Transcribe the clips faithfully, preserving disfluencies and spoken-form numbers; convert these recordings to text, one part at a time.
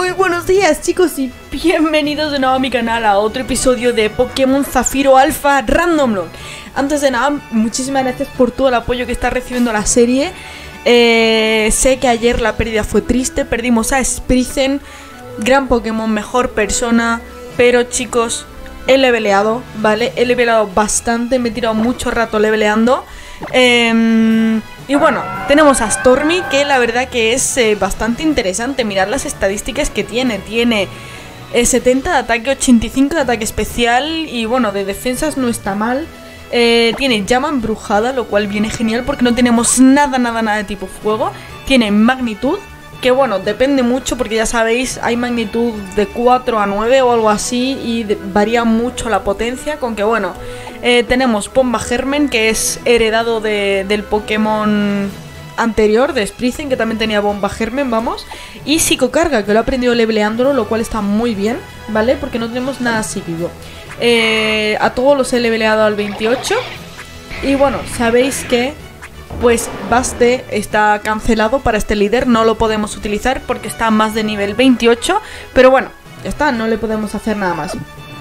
Muy buenos días, chicos, y bienvenidos de nuevo a mi canal a otro episodio de Pokémon Zafiro Alpha Random Lock. Antes de nada, muchísimas gracias por todo el apoyo que está recibiendo la serie. eh, Sé que ayer la pérdida fue triste, perdimos a Spritzen, gran Pokémon, mejor persona. Pero chicos, he leveleado, ¿vale? He leveleado bastante, me he tirado mucho rato leveleando. Eh, y bueno, tenemos a Stormy, que la verdad que es eh, bastante interesante. Mirad las estadísticas que tiene. Tiene eh, setenta de ataque, ochenta y cinco de ataque especial. Y bueno, de defensas no está mal. eh, Tiene llama embrujada, lo cual viene genial porque no tenemos nada, nada, nada de tipo fuego. Tiene magnitud, que bueno, depende mucho porque ya sabéis, hay magnitud de cuatro a nueve o algo así. Y de, varía mucho la potencia, con que bueno... Eh, tenemos Bomba Germen, que es heredado de, del Pokémon anterior, de Spritzen, que también tenía Bomba Germen, vamos. Y Psicocarga, que lo he aprendido leveleándolo, lo cual está muy bien, ¿vale? Porque no tenemos nada psíquico. Eh, a todos los he leveleado al veintiocho. Y bueno, sabéis que pues Baste está cancelado para este líder, no lo podemos utilizar porque está a más de nivel veintiocho. Pero bueno, ya está, no le podemos hacer nada más.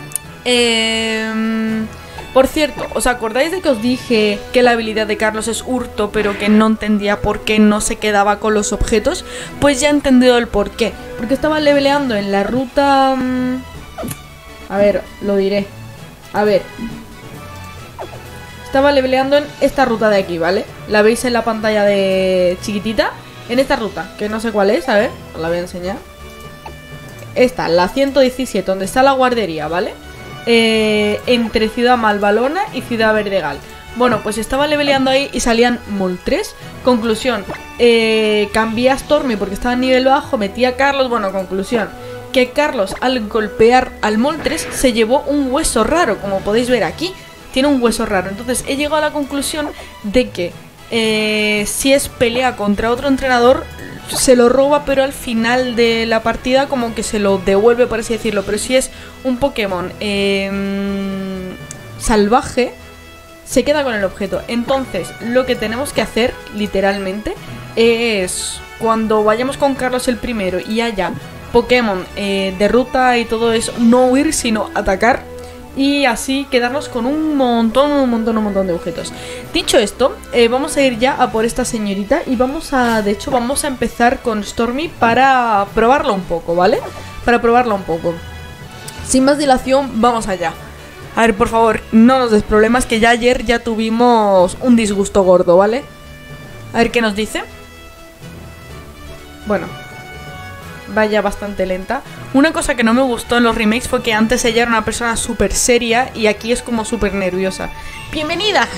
Eh... Por cierto, ¿os acordáis de que os dije que la habilidad de Carlos es hurto, pero que no entendía por qué no se quedaba con los objetos? Pues ya he entendido el por qué. Porque estaba leveleando en la ruta... A ver, lo diré. A ver. Estaba leveleando en esta ruta de aquí, ¿vale? La veis en la pantalla de chiquitita. En esta ruta, que no sé cuál es, a ver, os la voy a enseñar. Esta, la ciento diecisiete, donde está la guardería, ¿vale? Eh, entre Ciudad Malvalona y Ciudad Verdegal. Bueno, pues estaba leveleando ahí y salían Moltres. Conclusión, eh, cambié a Stormy porque estaba en nivel bajo, metí a Carlos. Bueno, conclusión, que Carlos al golpear al Moltres se llevó un hueso raro, como podéis ver aquí. Tiene un hueso raro. Entonces he llegado a la conclusión de que eh, si es pelea contra otro entrenador, se lo roba, pero al final de la partida como que se lo devuelve, por así decirlo. Pero si es un Pokémon eh, salvaje, se queda con el objeto. Entonces lo que tenemos que hacer literalmente es, cuando vayamos con Carlos el primero y haya Pokémon eh, de ruta y todo eso, no huir sino atacar. Y así quedarnos con un montón, un montón, un montón de objetos. Dicho esto, eh, vamos a ir ya a por esta señorita. Y vamos a, de hecho, vamos a empezar con Stormy para probarla un poco, ¿vale? Para probarla un poco. Sin más dilación, vamos allá. A ver, por favor, no nos des problemas, que ya ayer ya tuvimos un disgusto gordo, ¿vale? A ver qué nos dice. Bueno, vaya bastante lenta. Una cosa que no me gustó en los remakes fue que antes ella era una persona súper seria y aquí es como súper nerviosa. ¡Bienvenida!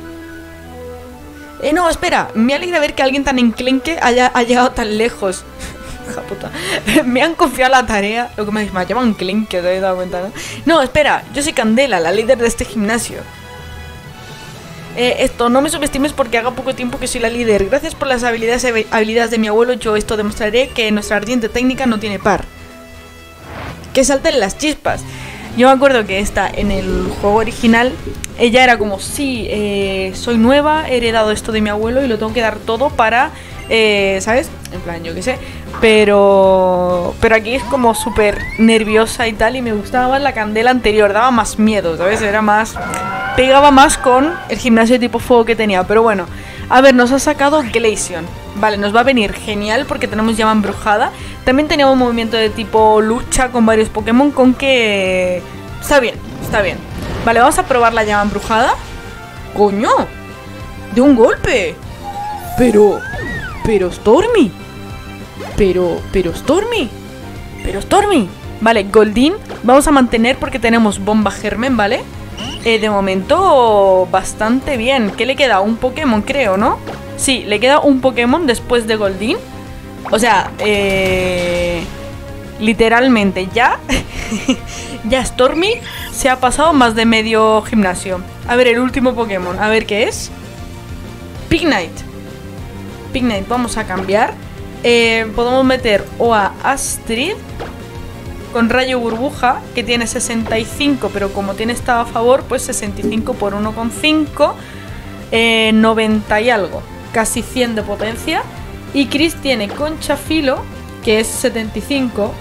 Eh, no, espera, me alegra ver que alguien tan enclenque haya, haya llegado tan lejos. Hija puta. Me han confiado la tarea. Lo que me, me llaman enclenque, te habéis dado cuenta, ¿no? No, espera, yo soy Candela, la líder de este gimnasio. Eh, esto, no me subestimes porque haga poco tiempo que soy la líder. Gracias por las habilidades, habilidades de mi abuelo, yo esto demostraré que nuestra ardiente técnica no tiene par. Que salten las chispas. Yo me acuerdo que esta, en el juego original, ella era como, sí, eh, soy nueva, he heredado esto de mi abuelo y lo tengo que dar todo para, eh, ¿sabes? En plan, yo qué sé. Pero pero aquí es como súper nerviosa y tal. Y me gustaba más la Candela anterior, daba más miedo, ¿sabes? Era más... Pegaba más con el gimnasio de tipo fuego que tenía. Pero bueno, a ver, nos ha sacado Glaceon. Vale, nos va a venir genial porque tenemos llama embrujada. También teníamos un movimiento de tipo lucha con varios Pokémon, con que... Está bien, está bien. Vale, vamos a probar la llama embrujada. ¡Coño! ¡De un golpe! Pero... Pero Stormy. Pero... Pero Stormy. Pero Stormy. Vale, Goldeen vamos a mantener porque tenemos Bomba Germen, ¿vale? Eh, de momento bastante bien. ¿Qué le queda? Un Pokémon, creo, ¿no? Sí, le queda un Pokémon después de Goldeen. O sea, eh, literalmente ya ya Stormy se ha pasado más de medio gimnasio. A ver, el último Pokémon, a ver qué es. Pignite. Pignite, vamos a cambiar. eh, Podemos meter o a Astrid con rayo burbuja, que tiene sesenta y cinco, pero como tiene estado a favor, pues sesenta y cinco por uno coma cinco, eh, noventa y algo, casi cien de potencia. Y Chris tiene Concha Filo, que es setenta y cinco,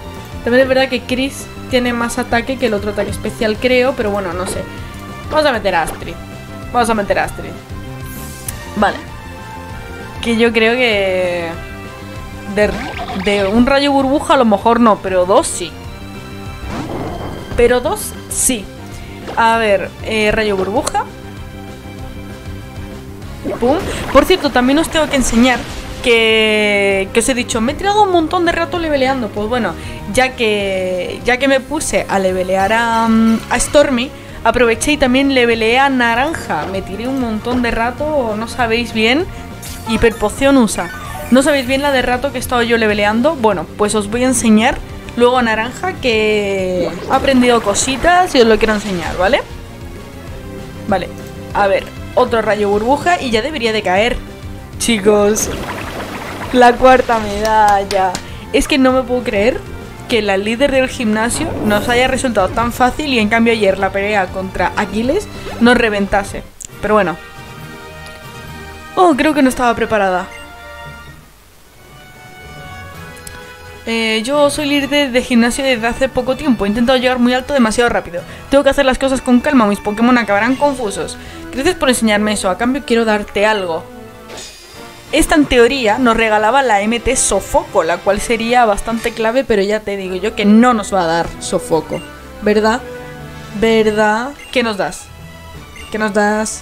También es verdad que Chris tiene más ataque que el otro ataque especial, creo. Pero bueno, no sé. Vamos a meter a Astrid. Vamos a meter a Astrid. Vale. Que yo creo que... De, de un rayo burbuja a lo mejor no, pero dos sí. Pero dos sí. A ver, eh, rayo burbuja. Pum. Por cierto, también os tengo que enseñar que, que os he dicho, me he tirado un montón de rato leveleando. Pues bueno, ya que ya que me puse a levelear a, a Stormy, aproveché y también leveleé a Naranja. Me tiré un montón de rato, no sabéis bien. Hiperpoción usa. No sabéis bien la de rato que he estado yo leveleando. Bueno, pues os voy a enseñar luego a Naranja, que ha aprendido cositas y os lo quiero enseñar, ¿vale? Vale, a ver, otro rayo burbuja y ya debería de caer. Chicos, la cuarta medalla. Es que no me puedo creer que la líder del gimnasio nos haya resultado tan fácil y en cambio ayer la pelea contra Aquiles nos reventase. Pero bueno. Oh, creo que no estaba preparada. Eh, yo soy líder de gimnasio desde hace poco tiempo. He intentado llegar muy alto demasiado rápido. Tengo que hacer las cosas con calma, mis Pokémon acabarán confusos. Gracias por enseñarme eso, a cambio quiero darte algo. Esta en teoría nos regalaba la M T Sofoco, la cual sería bastante clave, pero ya te digo yo que no nos va a dar Sofoco. ¿Verdad? ¿Verdad? ¿Qué nos das? ¿Qué nos das?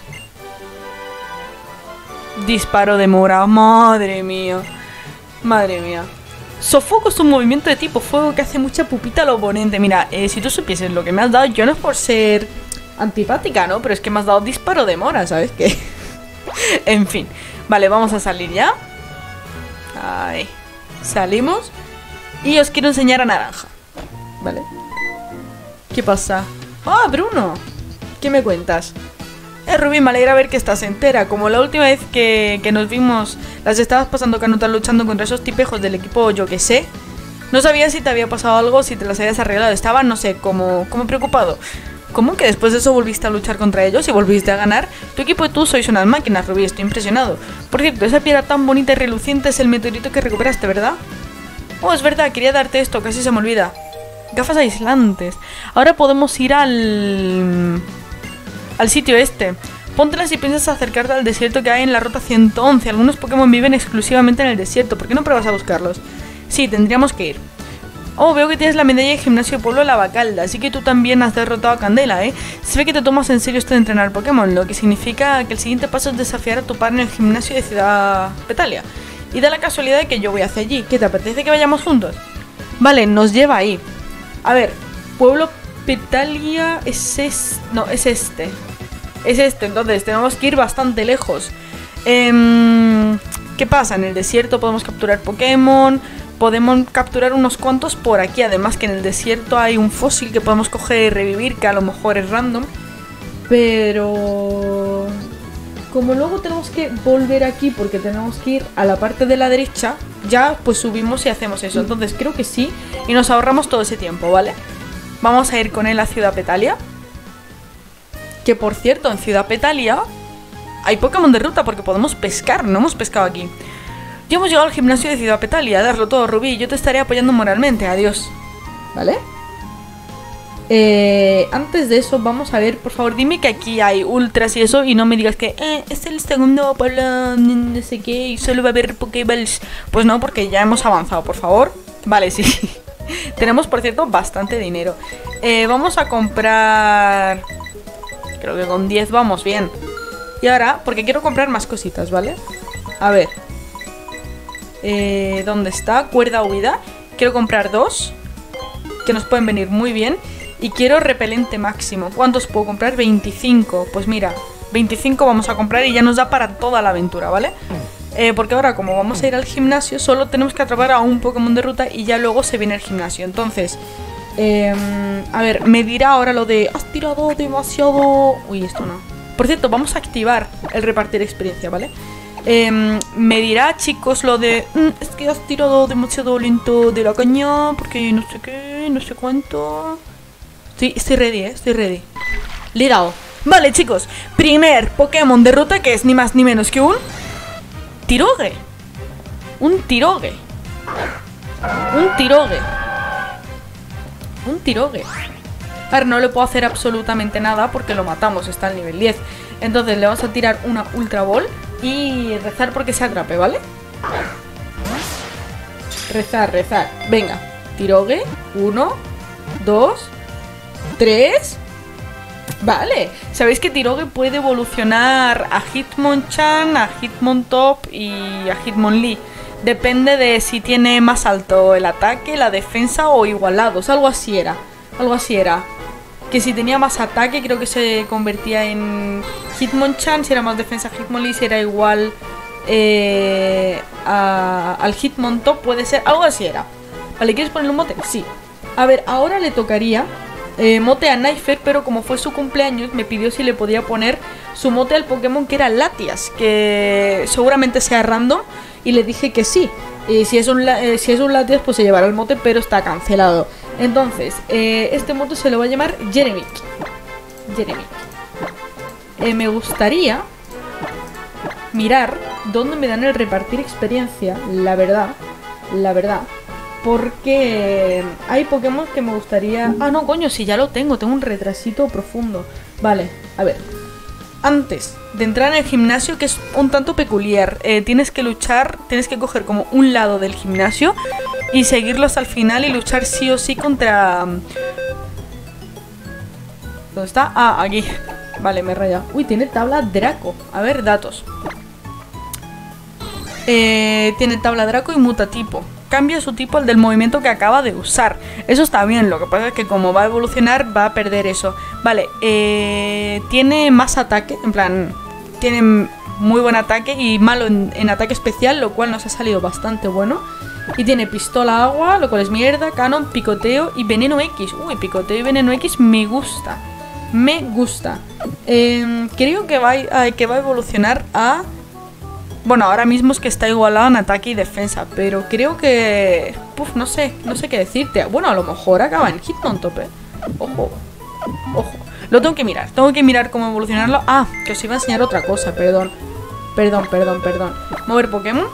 Disparo de mora, madre mía. Madre mía. Sofoco es un movimiento de tipo fuego que hace mucha pupita al oponente. Mira, eh, si tú supieses lo que me has dado, yo no es por ser antipática, ¿no? Pero es que me has dado disparo de mora, ¿sabes qué? En fin. Vale, vamos a salir ya. Ahí. Salimos. Y os quiero enseñar a Naranja. ¿Vale? ¿Qué pasa? ¡Ah, Bruno! ¿Qué me cuentas? Eh, Rubí, me alegra ver que estás entera. Como la última vez que, que nos vimos, las estabas pasando canutas luchando contra esos tipejos del equipo, yo que sé. No sabía si te había pasado algo, si te las habías arreglado. Estaba, no sé, como, como preocupado. ¿Cómo que después de eso volviste a luchar contra ellos y volviste a ganar? Tu equipo y tú sois unas máquinas, Rubí, estoy impresionado. Por cierto, esa piedra tan bonita y reluciente es el meteorito que recuperaste, ¿verdad? Oh, es verdad, quería darte esto, casi se me olvida. Gafas aislantes. Ahora podemos ir al... al sitio este. Póntelas si piensas acercarte al desierto que hay en la ruta ciento once. Algunos Pokémon viven exclusivamente en el desierto. ¿Por qué no pruebas a buscarlos? Sí, tendríamos que ir. Oh, veo que tienes la medalla de gimnasio pueblo Lavacalda. Así que tú también has derrotado a Candela, ¿eh? Se ve que te tomas en serio esto de entrenar Pokémon, lo que significa que el siguiente paso es desafiar a tu par en el gimnasio de Ciudad Petalia. Y da la casualidad de que yo voy hacia allí. ¿Qué te apetece que vayamos juntos? Vale, nos lleva ahí. A ver, pueblo Petalia es este. No, es este. Es este, entonces tenemos que ir bastante lejos. Eh, ¿Qué pasa? En el desierto podemos capturar Pokémon. Podemos capturar unos cuantos por aquí. Además que en el desierto hay un fósil que podemos coger y revivir, que a lo mejor es random. Pero... como luego tenemos que volver aquí porque tenemos que ir a la parte de la derecha, ya pues subimos y hacemos eso. Entonces creo que sí. Y nos ahorramos todo ese tiempo, ¿vale? Vamos a ir con él a Ciudad Petalia. Que por cierto, en Ciudad Petalia hay Pokémon de ruta porque podemos pescar. No hemos pescado aquí. Ya hemos llegado al gimnasio de Ciudad Petalia. Darlo todo, Rubí. Yo te estaré apoyando moralmente. Adiós. ¿Vale? Eh, antes de eso, vamos a ver, por favor, dime que aquí hay ultras y eso. Y no me digas que eh, es el segundo pueblo, no sé qué, y solo va a haber Pokéballs. Pues no, porque ya hemos avanzado, por favor. Vale, sí. Tenemos, por cierto, bastante dinero. eh, Vamos a comprar... creo que con diez vamos bien. Y ahora, porque quiero comprar más cositas, ¿vale? A ver eh, ¿dónde está? Cuerda huida. Quiero comprar dos, que nos pueden venir muy bien. Y quiero repelente máximo. ¿Cuántos puedo comprar? veinticinco. Pues mira, veinticinco vamos a comprar y ya nos da para toda la aventura, ¿vale? Eh, porque ahora, como vamos a ir al gimnasio, solo tenemos que atrapar a un Pokémon de ruta y ya luego se viene el gimnasio. Entonces, eh, a ver, me dirá ahora lo de... has tirado demasiado... uy, esto no. Por cierto, vamos a activar el repartir experiencia, ¿vale? Eh, me dirá, chicos, lo de... Mm, es que has tirado demasiado lento de la caña, porque no sé qué, no sé cuánto... Sí, estoy ready, ¿eh? Estoy ready. Le he dado. Vale, chicos. Primer Pokémon de ruta, que es ni más ni menos que un... Tirogue. Un Tirogue. Un Tirogue. Un Tirogue. A ver, no le puedo hacer absolutamente nada porque lo matamos, está al nivel diez. Entonces le vamos a tirar una Ultra Ball y rezar porque se atrape, ¿vale? Rezar, rezar. Venga, Tirogue. Uno, dos, tres. Vale. Sabéis que Tirogue puede evolucionar a Hitmonchan, a Hitmontop y a Hitmonlee. Depende de si tiene más alto el ataque, la defensa o igualados. Algo así era. Algo así era. Que si tenía más ataque creo que se convertía en Hitmonchan. Si era más defensa Hitmonlee, si era igual eh, a, al Hitmontop, puede ser. Algo así era. Vale, ¿quieres ponerle un mote? Sí. A ver, ahora le tocaría eh, mote a Knifer, pero como fue su cumpleaños me pidió si le podía poner su mote al Pokémon que era Latias, que seguramente sea random, y le dije que sí. Y si es un, eh, si es un Latias pues se llevará el mote, pero está cancelado. Entonces, eh, este mote se lo va a llamar Jeremy. Jeremy. Eh, me gustaría mirar dónde me dan el repartir experiencia, la verdad, la verdad. Porque hay Pokémon que me gustaría... Ah, no, coño, si ya lo tengo, tengo un retrasito profundo. Vale, a ver. Antes de entrar en el gimnasio, que es un tanto peculiar, eh, tienes que luchar, tienes que coger como un lado del gimnasio y seguirlo hasta el final y luchar sí o sí contra... ¿Dónde está? Ah, aquí. Vale, me he rayado. Uy, tiene tabla Draco. A ver, datos. Eh, tiene tabla Draco y mutatipo. Cambia su tipo al del movimiento que acaba de usar. Eso está bien, lo que pasa es que como va a evolucionar va a perder eso. Vale, eh, tiene más ataque, en plan, tiene muy buen ataque y malo en, en ataque especial, lo cual nos ha salido bastante bueno. Y tiene pistola agua, lo cual es mierda, canon, picoteo y veneno X. Uy, picoteo y veneno X me gusta. Me gusta. Eh, creo que va, a, que va a evolucionar a... Bueno, ahora mismo es que está igualado en ataque y defensa, pero creo que... Puf, no sé, no sé qué decirte. Bueno, a lo mejor acaba en Hitmontop, ¿eh? Ojo, ojo. Lo tengo que mirar, tengo que mirar cómo evolucionarlo. Ah, que os iba a enseñar otra cosa, perdón. Perdón, perdón, perdón. Mover Pokémon.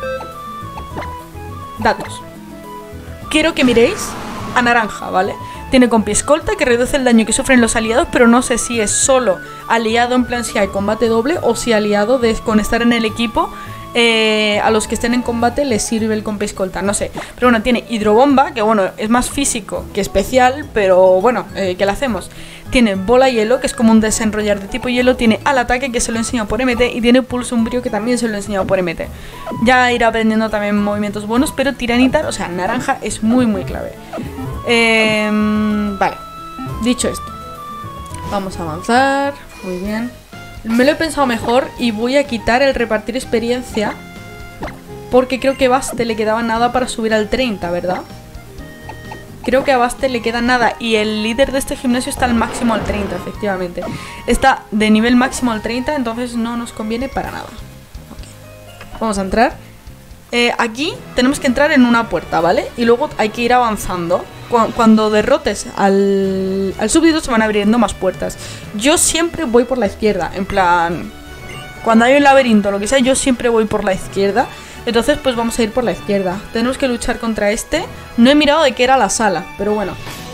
Datos. Quiero que miréis a Naranja, ¿vale? Tiene compi escolta que reduce el daño que sufren los aliados, pero no sé si es solo aliado en plan si hay combate doble o si aliado de, con estar en el equipo eh, a los que estén en combate les sirve el compi escolta, no sé. Pero bueno, tiene hidrobomba, que bueno, es más físico que especial, pero bueno, eh, ¿qué le hacemos? Tiene bola hielo, que es como un desenrollar de tipo hielo, tiene al ataque, que se lo he enseñado por M T, y tiene pulso umbrío, que también se lo he enseñado por M T. Ya irá aprendiendo también movimientos buenos, pero Tiranitar, o sea, Naranja es muy muy clave. Eh, vale, dicho esto, vamos a avanzar. Muy bien. Me lo he pensado mejor y voy a quitar el repartir experiencia, porque creo que a Baste le quedaba nada para subir al treinta, ¿verdad? Creo que a Baste le queda nada y el líder de este gimnasio está al máximo al treinta, efectivamente. Está de nivel máximo al treinta, entonces no nos conviene para nada. Okay. Vamos a entrar. Eh, aquí tenemos que entrar en una puerta, ¿vale? Y luego hay que ir avanzando. Cuando derrotes al, al súbdito se van abriendo más puertas. Yo siempre voy por la izquierda, en plan... Cuando hay un laberinto o lo que sea, yo siempre voy por la izquierda. Entonces pues vamos a ir por la izquierda. Tenemos que luchar contra este. No he mirado de qué era la sala, pero bueno.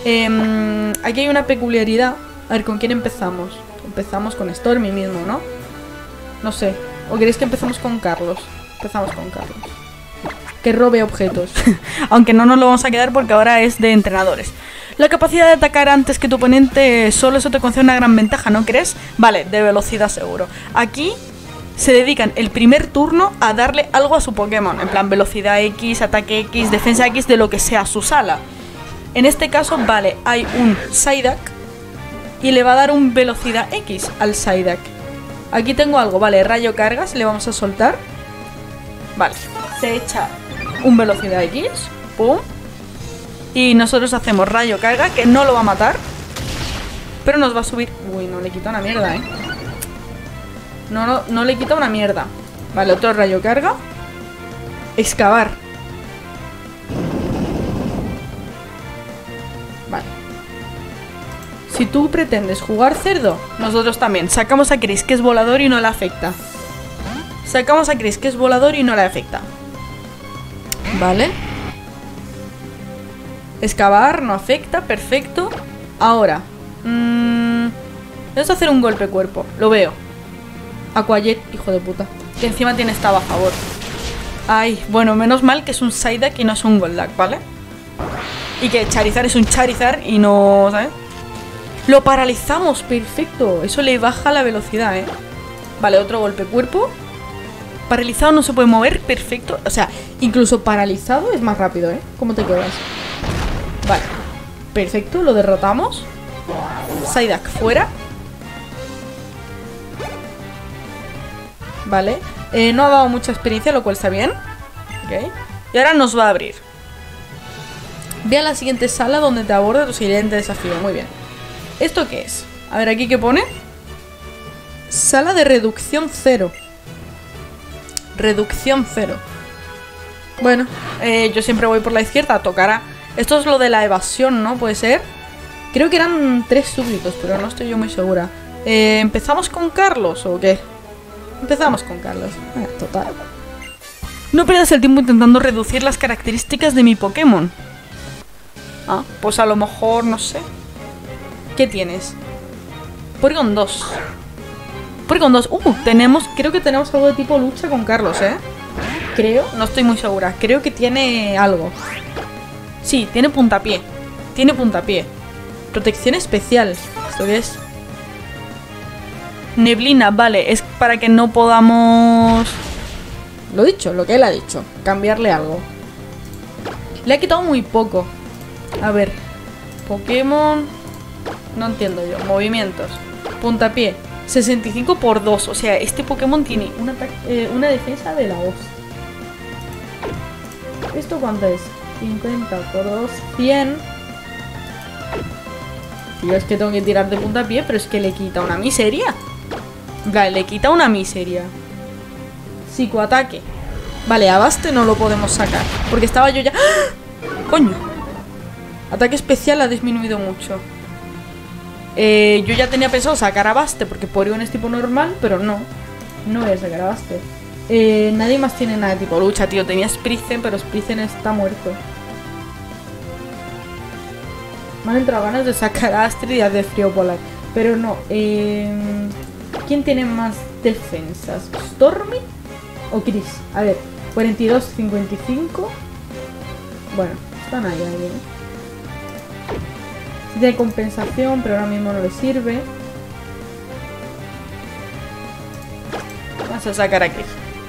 eh, Aquí hay una peculiaridad. A ver, ¿con quién empezamos? Empezamos con Stormy mismo, ¿no? No sé. ¿O queréis que empecemos con Carlos? Empezamos con Carlos. Que robe objetos. Aunque no nos lo vamos a quedar porque ahora es de entrenadores. La capacidad de atacar antes que tu oponente, solo eso te concede una gran ventaja, ¿no crees? Vale, de velocidad seguro. Aquí se dedican el primer turno a darle algo a su Pokémon. En plan, velocidad X, ataque X, defensa X, de lo que sea su sala. En este caso, vale, hay un Psyduck y le va a dar un velocidad X al Psyduck. Aquí tengo algo, vale, rayo cargas, le vamos a soltar. Vale, se echa un velocidad X, pum. Y nosotros hacemos rayo carga, que no lo va a matar, pero nos va a subir... Uy, no le quita una mierda, eh. No, no, no le quita una mierda. Vale, otro rayo carga. Excavar. Vale. Si tú pretendes jugar cerdo, nosotros también. Sacamos a Chris, que es volador y no le afecta. Sacamos a Chris, que es volador y no le afecta. Vale. Excavar no afecta, perfecto. Ahora, mmm, vamos a hacer un golpe cuerpo. Lo veo. Aquajet, hijo de puta. Que encima tiene estaba a favor. Ay, bueno, menos mal que es un Psyduck y no es un Golduck, ¿vale? Y que Charizard es un Charizard y no, ¿sabes? Lo paralizamos, perfecto. Eso le baja la velocidad, ¿eh? Vale, otro golpe cuerpo. Paralizado no se puede mover, perfecto. O sea, incluso paralizado es más rápido, ¿eh? ¿Cómo te quedas? Vale, perfecto, lo derrotamos. Psyduck fuera. Vale, eh, no ha dado mucha experiencia, lo cual está bien. Ok, y ahora nos va a abrir. Ve a la siguiente sala donde te aborda tu siguiente desafío. Muy bien. ¿Esto qué es? A ver, aquí qué pone. Sala de reducción cero. Reducción cero. Bueno, eh, yo siempre voy por la izquierda, tocará. Esto es lo de la evasión, ¿no? Puede ser. Creo que eran tres súbditos, pero no estoy yo muy segura. Eh, ¿Empezamos con Carlos o qué? Empezamos con Carlos. Eh, total. No pierdas el tiempo intentando reducir las características de mi Pokémon. Ah, pues a lo mejor, no sé. ¿Qué tienes? Porygon dos. Porygon dos. Uh, tenemos, creo que tenemos algo de tipo lucha con Carlos, ¿eh? Creo, no estoy muy segura. Creo que tiene algo. Sí, tiene puntapié. Tiene puntapié. Protección especial. ¿Esto qué es? Neblina, vale. Es para que no podamos... Lo dicho, lo que él ha dicho. Cambiarle algo. Le ha quitado muy poco. A ver. Pokémon... No entiendo yo. Movimientos. Puntapié. sesenta y cinco por dos. O sea, este Pokémon tiene una, eh, una defensa de la hostia. ¿Esto cuánto es? cincuenta por dos, cien. Tío, es que tengo que tirar de puntapié, pero es que le quita una miseria. Vale, le quita una miseria. Psicoataque. Vale, a Baste no lo podemos sacar, porque estaba yo ya... ¡Ah! ¡Coño! Ataque especial ha disminuido mucho. Eh, yo ya tenía pensado sacar a Baste, porque Porygon es tipo normal, pero no. No voy a sacar a Baste. Eh, nadie más tiene nada de tipo lucha, tío. Tenía Spritzen, pero Spritzen está muerto. Me han entrado ganas de sacar a Astrid y a de Frío Polar. Pero no. Eh, ¿Quién tiene más defensas? ¿Stormy o Chris? A ver, cuarenta y dos, cincuenta y cinco. Bueno, están ahí, ahí, ¿eh? De compensación, pero ahora mismo no le sirve. Vamos a sacar a Chris.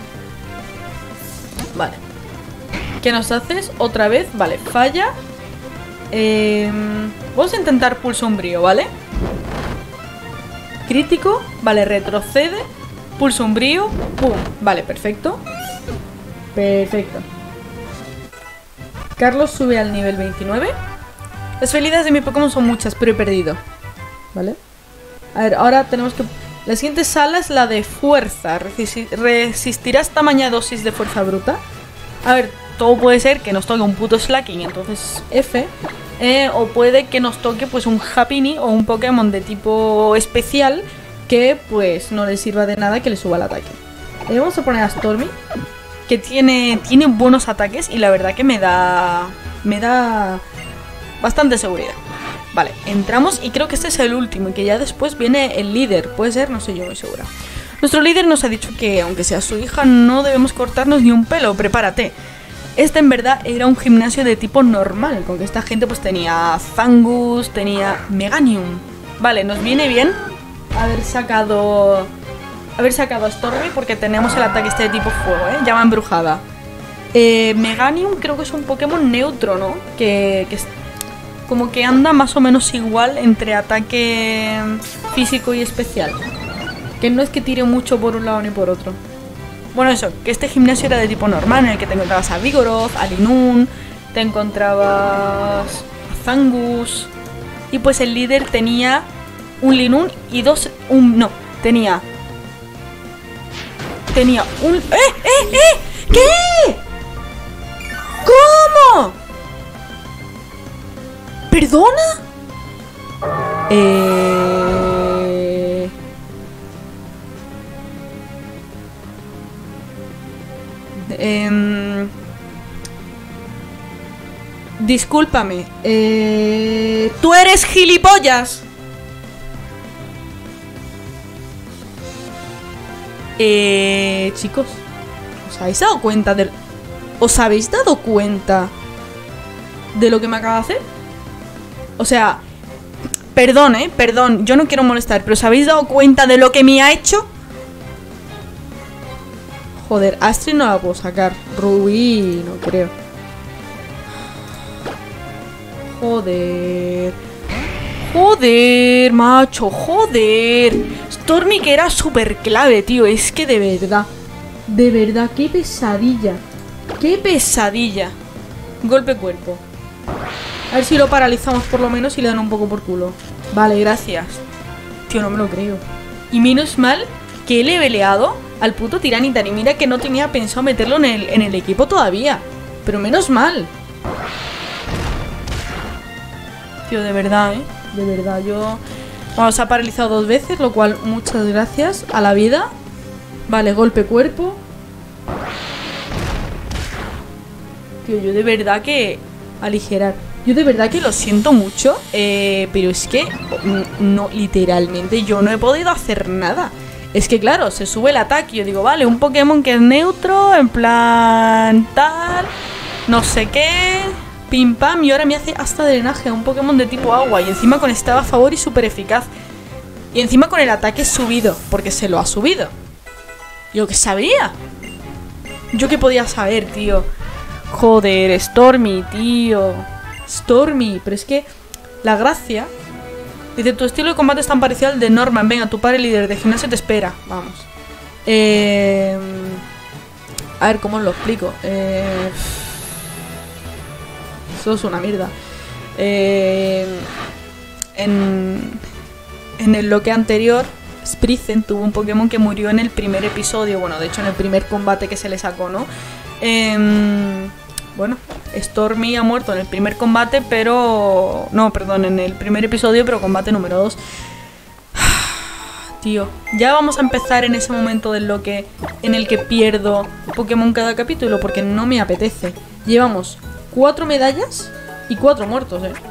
Vale. ¿Qué nos haces? Otra vez. Vale, falla. Eh, vamos a intentar pulso umbrío, ¿vale? Crítico. Vale, retrocede. Pulso umbrío. Pum. Vale, perfecto. Perfecto. Carlos sube al nivel veintinueve. Las habilidades de mi Pokémon son muchas, pero he perdido. ¿Vale? A ver, ahora tenemos que... La siguiente sala es la de fuerza. ¿Resistirás tamaña dosis de fuerza bruta? A ver, todo puede ser que nos toque un puto Slacking, entonces F. Eh, o puede que nos toque pues un Happiny o un Pokémon de tipo especial que pues no le sirva de nada que le suba el ataque. Eh, vamos a poner a Stormy, que tiene, tiene buenos ataques y la verdad que me da... Me da bastante seguridad. Vale, entramos y creo que este es el último y que ya después viene el líder. Puede ser, no sé yo muy segura. Nuestro líder nos ha dicho que aunque sea su hija no debemos cortarnos ni un pelo, prepárate. Este en verdad era un gimnasio de tipo normal, con que esta gente pues tenía Zangus, tenía Meganium. Vale, nos viene bien haber sacado haber sacado a Stormy porque tenemos el ataque este de tipo fuego, ¿eh? Llama embrujada. Eh, Meganium creo que es un Pokémon neutro, ¿no? Que, que es como que anda más o menos igual entre ataque físico y especial. Que no es que tire mucho por un lado ni por otro. Bueno, eso, que este gimnasio era de tipo normal, en el que te encontrabas a Vigoroth, a Linoone, te encontrabas a Zangus. Y pues el líder tenía un Linoone y dos... Un, no, tenía... Tenía un... ¡Eh, eh, eh! ¿Qué? ¿Cómo? ¿Perdona? Eh... Eh... discúlpame. Eh, ¿Tú eres gilipollas? Eh, chicos, ¿os habéis dado cuenta de... ¿Os habéis dado cuenta de lo que me acaba de hacer? O sea, perdón, eh, perdón, yo no quiero molestar, pero ¿os habéis dado cuenta de lo que me ha hecho? Joder, Astrid no la puedo sacar. Rubí, no creo. Joder. Joder, macho, joder. Stormy, que era súper clave, tío. Es que de verdad. De verdad, qué pesadilla. Qué pesadilla. Golpe cuerpo. A ver si lo paralizamos por lo menos y le dan un poco por culo. Vale, gracias. Tío, no me lo creo. Y menos mal que he leveleado al puto Tiranitar. Y mira que no tenía pensado meterlo en el, en el equipo todavía. Pero menos mal. Tío, de verdad, ¿eh? De verdad, yo... Vamos, se ha paralizado dos veces, lo cual muchas gracias a la vida. Vale, golpe cuerpo. Tío, yo de verdad que... Aligerar. Yo de verdad que lo siento mucho, eh, pero es que... No, literalmente yo no he podido hacer nada. Es que claro, se sube el ataque. Yo digo, vale, un Pokémon que es neutro, en plan... Tal... No sé qué... Pim pam, y ahora me hace hasta drenaje a un Pokémon de tipo agua. Y encima con estaba a favor y súper eficaz. Y encima con el ataque subido, porque se lo ha subido. Yo que sabía. Yo que podía saber, tío. Joder, Stormy, tío. Stormy, pero es que la gracia... Dice, tu estilo de combate es tan parecido al de Norman. Venga, tu padre líder de gimnasio te espera. Vamos. Eh... A ver, ¿cómo os lo explico? Eh... Eso es una mierda. Eh, en, en el bloque anterior, Spritzen tuvo un Pokémon que murió en el primer episodio. Bueno, de hecho en el primer combate que se le sacó, ¿no? Eh, bueno, Stormy ha muerto en el primer combate, pero... No, perdón, en el primer episodio, pero combate número dos. Tío, ya vamos a empezar en ese momento del bloque en el que pierdo Pokémon cada capítulo, porque no me apetece. Llevamos... Cuatro medallas y cuatro muertos, eh.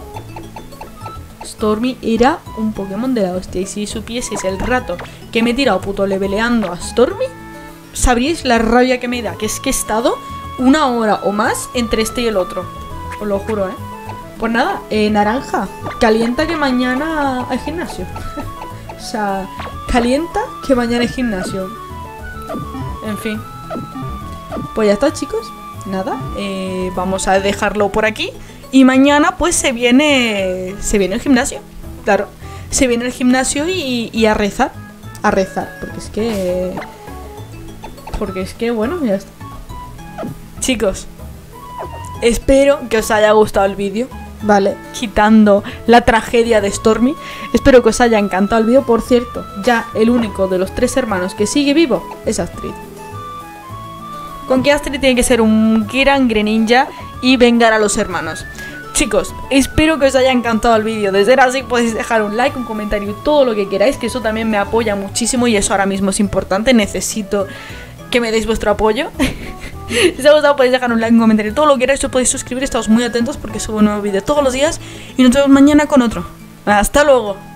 Stormy era un Pokémon de la hostia. Y si supieseis el rato que me he tirado puto leveleando a Stormy, sabríais la rabia que me da. Que es que he estado una hora o más entre este y el otro. Os lo juro, eh. Pues nada, eh, naranja. Calienta que mañana hay gimnasio. O sea, calienta que mañana hay gimnasio. En fin. Pues ya está, chicos. Nada, eh, vamos a dejarlo por aquí. Y mañana pues se viene Se viene el gimnasio. Claro, se viene el gimnasio y, y a rezar. A rezar, porque es que Porque es que, bueno, ya está. Chicos, espero que os haya gustado el vídeo. Vale, quitando la tragedia de Stormy, espero que os haya encantado el vídeo. Por cierto, ya el único de los tres hermanos que sigue vivo es Astrid. Con que Astrid tiene que ser un gran Greninja y vengar a los hermanos. Chicos, espero que os haya encantado el vídeo. De ser así podéis dejar un like, un comentario, todo lo que queráis, que eso también me apoya muchísimo y eso ahora mismo es importante. Necesito que me deis vuestro apoyo. Si os ha gustado podéis dejar un like, un comentario, todo lo que queráis. Os podéis suscribir, estamos muy atentos porque subo un nuevo vídeo todos los días. Y nos vemos mañana con otro. Hasta luego.